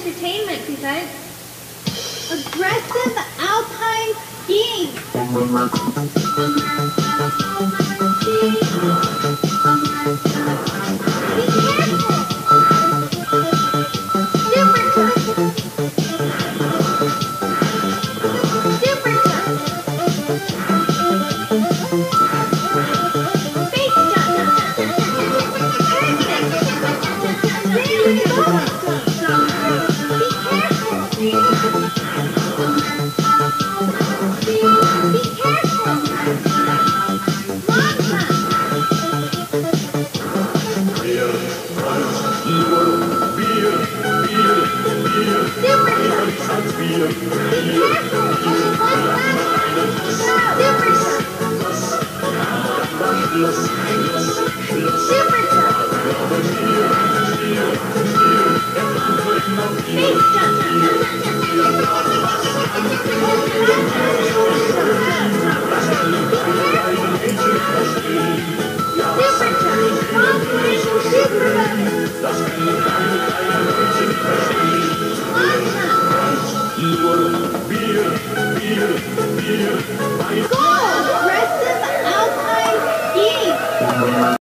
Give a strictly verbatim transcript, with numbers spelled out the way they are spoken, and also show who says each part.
Speaker 1: entertainment besides
Speaker 2: aggressive Alpine skiing. Be careful. Super tough. Super tough. Face jump. Perfect. Really good. Be careful. Be careful. Long jump. Super jump. Be careful. Only one last time. Super jump. Super jump. Face jump. Super jump. Long jump. Super jump. Long jump.